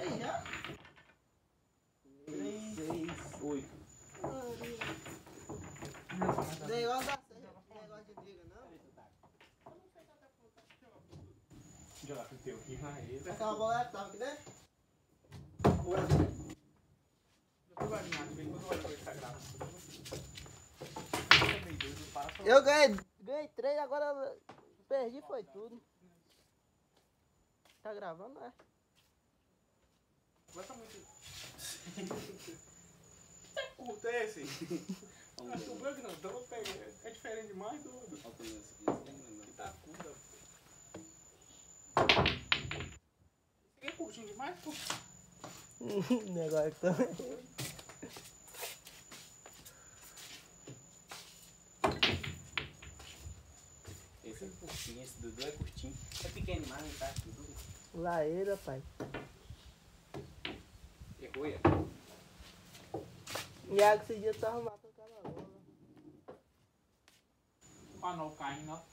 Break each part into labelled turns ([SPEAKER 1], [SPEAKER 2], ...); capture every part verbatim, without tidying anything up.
[SPEAKER 1] aí já.
[SPEAKER 2] três, seis, oito.
[SPEAKER 1] Negócio da negócio de briga, não?
[SPEAKER 2] Jogar pro teu aqui, aí.
[SPEAKER 1] Essa é uma bola que tava aqui dentro? Eu ganhei, ganhei três, agora perdi foi tudo. Tá gravando, é?
[SPEAKER 2] Gosta muito. Que curto é esse? Acho que o branco não, então eu peguei. É diferente demais do outro. Que tá curto. Esse aqui é curtinho demais, pô.
[SPEAKER 1] Negócio também.
[SPEAKER 2] Esse é curtinho, esse Dudu é curtinho. É pequeno demais, não tá? Dudu.
[SPEAKER 1] Laeira, pai.
[SPEAKER 2] Errou, é?
[SPEAKER 1] E a esse dia tu arrumar com aquela bola.
[SPEAKER 2] O anel caindo, ó.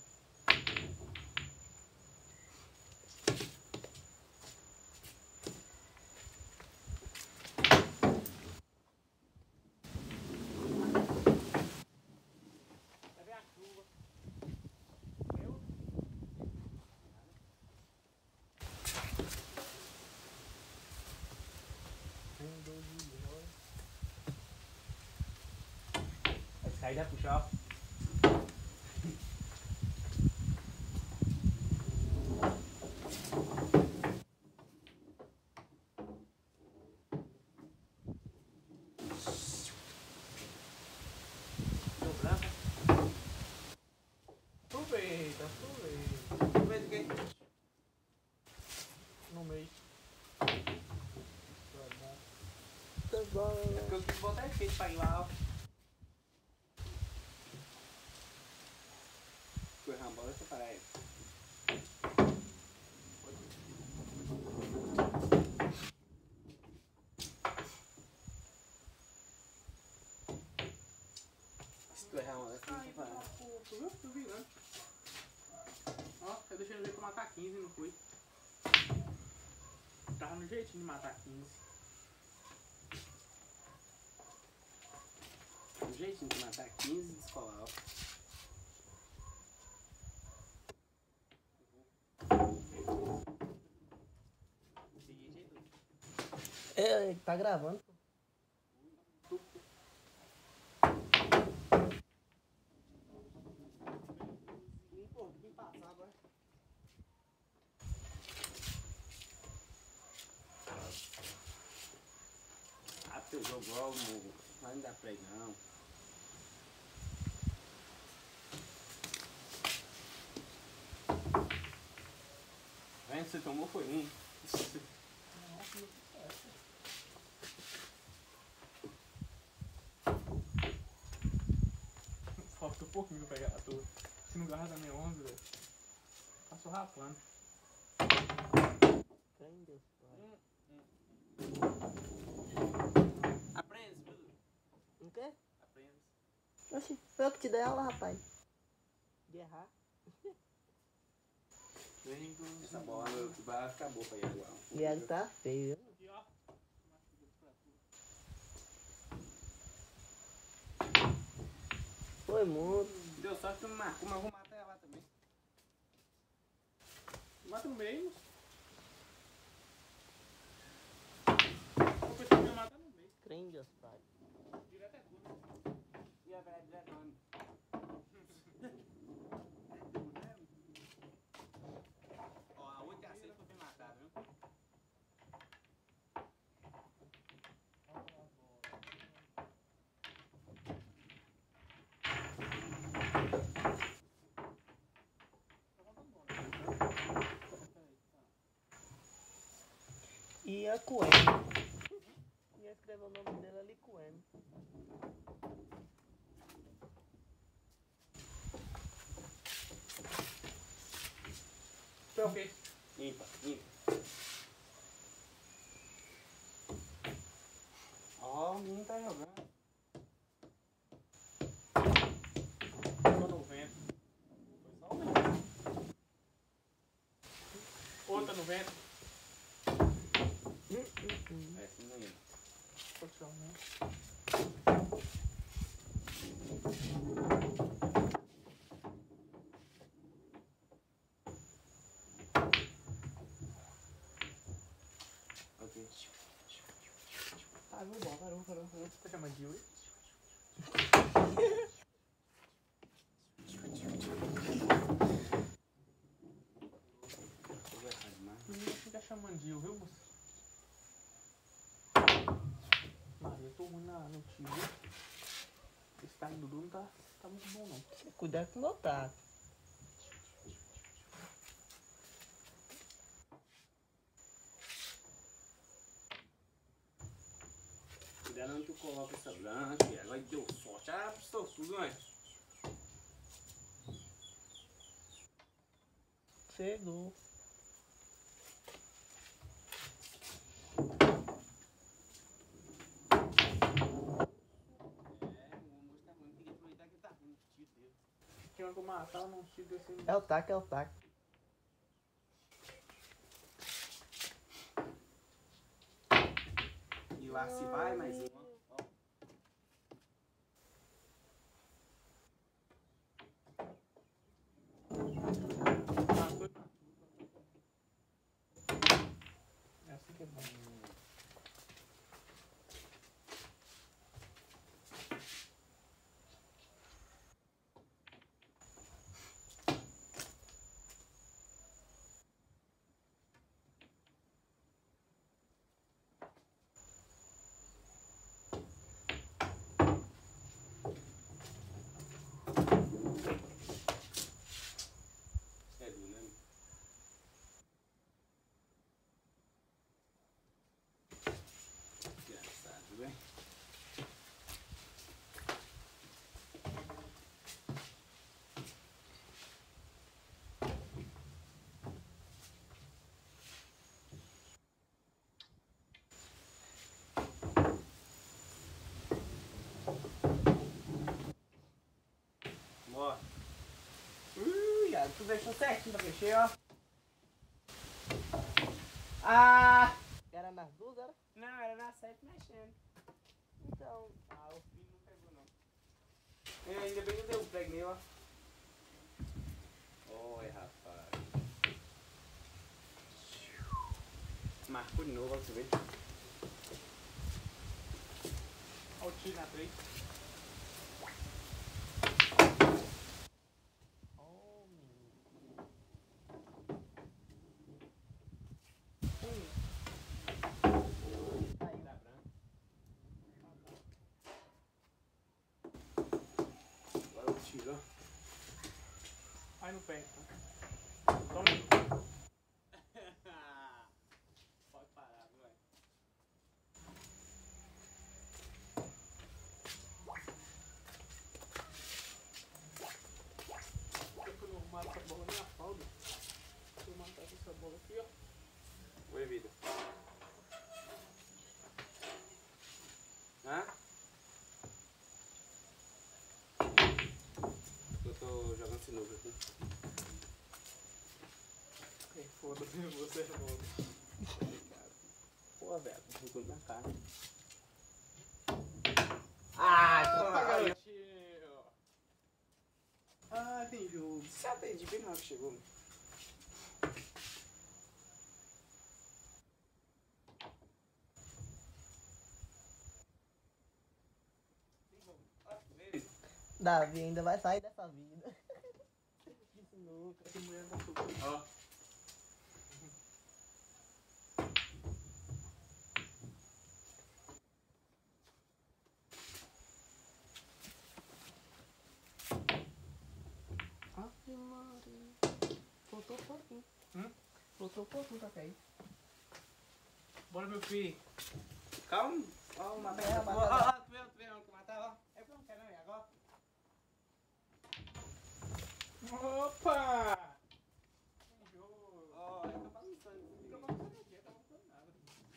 [SPEAKER 2] Cadê a chuva? Eu?
[SPEAKER 1] Um, dois,
[SPEAKER 2] Vai sair da puxar, ó. Deu branca. Aproveita, aproveita.
[SPEAKER 1] Aproveita o quê?
[SPEAKER 2] No meio.
[SPEAKER 1] Tá bom.
[SPEAKER 2] É porque eu quis botar efeito pra ir lá, ó. Foi a bola, deixa eu parar aí. Se tu errar uma dessa, deixa eu parar. Tu viu? Tu viu, né? Ó, eu deixei no jeito pra matar quinze, não fui. Tava no jeitinho de matar quinze. No jeitinho de matar quinze e descolar, ó.
[SPEAKER 1] É, tá gravando. Pô, quem passava, né?
[SPEAKER 2] Ah, teu jogo logo, morro. Mas não dá pra ir, não. Vendo, você tomou foi um. Falta um pouquinho pra pegar a tua. Se não garra da minha onze, velho. Passou rapando.
[SPEAKER 1] Trem Deus, pai.
[SPEAKER 2] Aprende, viu?
[SPEAKER 1] O quê?
[SPEAKER 2] Aprende.
[SPEAKER 1] Oxi, foi eu que te dei aula, rapaz. De errar.
[SPEAKER 2] Essa bola vai ficar boa pra ir agora.
[SPEAKER 1] E ele tá feio, viu?
[SPEAKER 2] Aqui, ó.
[SPEAKER 1] Foi muito.
[SPEAKER 2] Deu sorte que não marcou, mas eu vou matar ela também. Mata no meio. Vou pensar que eu matar no meio.
[SPEAKER 1] Trem Deus, pai.
[SPEAKER 2] Direto é tudo. E a velha direto onde? Ó, a oito e a seis foi bem matada, viu?
[SPEAKER 1] E a Coen. Ia escrever o nome dele ali, Coen.
[SPEAKER 2] Foi o quê? Limpa, limpa. Ó, o menino tá jogando. Ficou no vento. Foi só o vento. Outra no vento. colchão, né?
[SPEAKER 3] Ok.
[SPEAKER 2] Parou, bom, parou, parou, parou. Tá chamando de Yuri? Menino fica chamando de Yuri, viu, moço? Maria, eu tô ruim na, no tio. Esse time do Dudu não tá, tá muito bom, não.
[SPEAKER 1] Cuidado com o meu taco.
[SPEAKER 3] Cuidado onde tu coloca essa branca. Agora deu sorte. Ah, estou sujo, hein?
[SPEAKER 1] Chegou.
[SPEAKER 2] Tinha que matar num tiro desse.
[SPEAKER 1] É o taco, é o taco.
[SPEAKER 3] E lá se vai mais uma. Ó.
[SPEAKER 2] É assim que é bom.
[SPEAKER 3] É duro, né? Engraçado, velho. Bora.
[SPEAKER 2] Ui, uh, tu deixou certinho pra mexer, ó. Ah!
[SPEAKER 1] Era nas duas, era?
[SPEAKER 2] Não, era na sete mexendo.
[SPEAKER 1] Então,
[SPEAKER 2] Ah, o filho não pegou, não. É, ainda bem que eu dei um prego nele, ó.
[SPEAKER 3] Oi, rapaz. Marcou de novo, ó, você vê.
[SPEAKER 2] Olha o tiro na frente.
[SPEAKER 1] oh, menino.
[SPEAKER 3] Aí dá branco. Agora o tiro, ó.
[SPEAKER 2] Vai no pé, então. Toma.
[SPEAKER 3] Pode parar, vai.
[SPEAKER 2] Eu não mato essa bola na falda. Se eu matar essa bola aqui, ó.
[SPEAKER 3] Oi, vida. Hã? Eu tô jogando sinuca aqui.
[SPEAKER 2] É, foda-se, você é novo.
[SPEAKER 3] Pô, velho, tô jogando na cara.
[SPEAKER 2] Ah,
[SPEAKER 3] toma,
[SPEAKER 2] garotinho.
[SPEAKER 3] Ah, tem jogo. Você atende bem na hora que chegou.
[SPEAKER 1] Davi ainda vai sair dessa vida. De sinuca.
[SPEAKER 2] Essa mulher não tá tudo.
[SPEAKER 3] Ó.
[SPEAKER 1] Ave Maria. Faltou um pouquinho.
[SPEAKER 2] Hum?
[SPEAKER 1] Faltou um pouquinho pra cair.
[SPEAKER 2] Bora, meu filho.
[SPEAKER 3] Calma. Ó, o matar.
[SPEAKER 1] É,
[SPEAKER 3] Ó,
[SPEAKER 1] matar.
[SPEAKER 3] ó, ó, tu vê, tu vê onde que matar, ó. É pra não quer não, e agora?
[SPEAKER 2] Opa! Tem jogo.
[SPEAKER 3] Ó, ele tá balançando. Fica balançando aqui, tá balançando nada.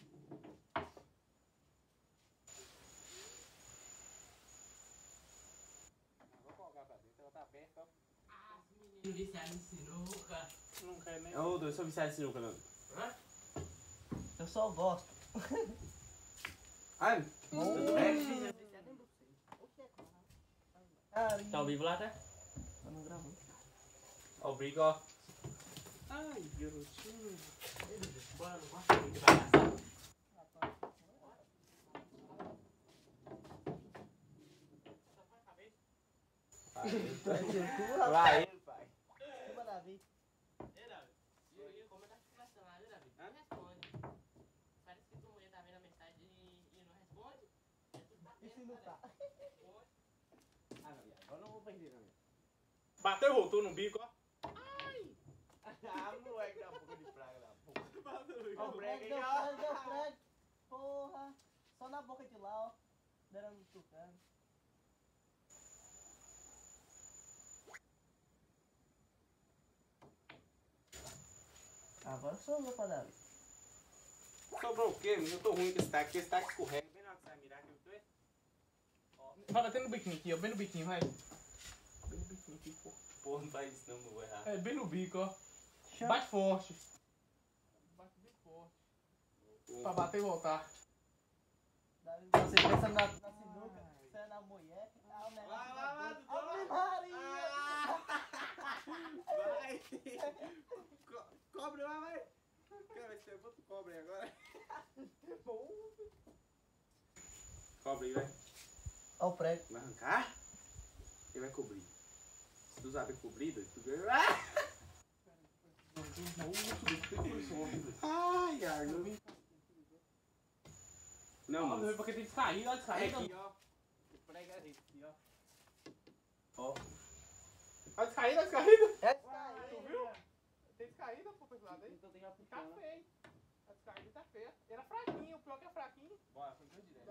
[SPEAKER 3] Vou colocar pra dentro, ela tá perto, ó.
[SPEAKER 4] Menino viciado em sinuca.
[SPEAKER 2] Não quer nem.
[SPEAKER 3] Ô, dois, eu sou viciado em sinuca, não.
[SPEAKER 1] Eu só gosto.
[SPEAKER 3] Ai, tudo bem?
[SPEAKER 1] Carinho.
[SPEAKER 5] Tá ao vivo lá, tá?
[SPEAKER 1] Tá não gravando.
[SPEAKER 5] Ó o brigo, ó.
[SPEAKER 2] Ai, garotinho.
[SPEAKER 5] Bora, não gosta muito de bagaçar.
[SPEAKER 3] Vai, pai.
[SPEAKER 1] Chupa, Davi.
[SPEAKER 5] Ei, Davi. E aí, como tá conversando lá, né, Davi? Não responde. Parece que tua mulher tá vendo a mensagem e, e não responde. É tudo
[SPEAKER 1] E
[SPEAKER 5] batendo,
[SPEAKER 1] se não tá?
[SPEAKER 3] Ah, não, agora não vou perder, não.
[SPEAKER 2] Bateu e voltou no bico, ó.
[SPEAKER 3] Ah, moleque, dá um pouco de praga, dá um pouco. Ó, o
[SPEAKER 1] Deu
[SPEAKER 3] brega
[SPEAKER 1] frag,
[SPEAKER 3] aí,
[SPEAKER 1] deu
[SPEAKER 3] ó.
[SPEAKER 1] frag, deu frag. Porra. Só na boca de lá, ó. Deram no tucano. Agora sobrou pra Davi.
[SPEAKER 3] Sobrou o quê? Eu tô ruim com esse taco, esse taco escorrega. Bem na hora que você vai mirar aqui, tu é?
[SPEAKER 2] Vai bater no biquinho aqui, ó. Bem no biquinho, vai. Bem no biquinho aqui, pô.
[SPEAKER 3] Pô, não faz isso não, não vou errar.
[SPEAKER 2] É, bem no bico, ó.
[SPEAKER 1] Chama.
[SPEAKER 2] Bate forte. Bate bem forte. Pra bater e voltar.
[SPEAKER 1] Davi, você pensa na, na sinuca, você é na mulher. Ah, o negócio
[SPEAKER 3] Vai,
[SPEAKER 1] tá
[SPEAKER 3] vai, vai,
[SPEAKER 1] doido.
[SPEAKER 3] Dudu.
[SPEAKER 1] Ave Maria!
[SPEAKER 3] Vai! Co cobre lá, vai! Quero ver se eu boto cobre agora. Cobre aí, vai.
[SPEAKER 1] Ó o prego.
[SPEAKER 3] Vai arrancar? Ele vai cobrir. Se tu sabe cobrir, doido, tu ganha. Ah! Ai, Arno. Não,
[SPEAKER 2] Não,
[SPEAKER 3] mano.
[SPEAKER 2] porque tem descaído, ó,
[SPEAKER 3] É
[SPEAKER 2] descaído.
[SPEAKER 3] aqui, ó. O prego é esse aqui, ó. Ó.
[SPEAKER 2] Ó, descaído, ó, descaído.
[SPEAKER 1] É
[SPEAKER 2] Tu viu? Tem descaída, pô, pra esse lado aí.
[SPEAKER 3] Então tem que
[SPEAKER 2] Tá feio. A descaída tá feia. Era fraquinho, o pior que é fraquinho.
[SPEAKER 3] Bora, foi dois direto.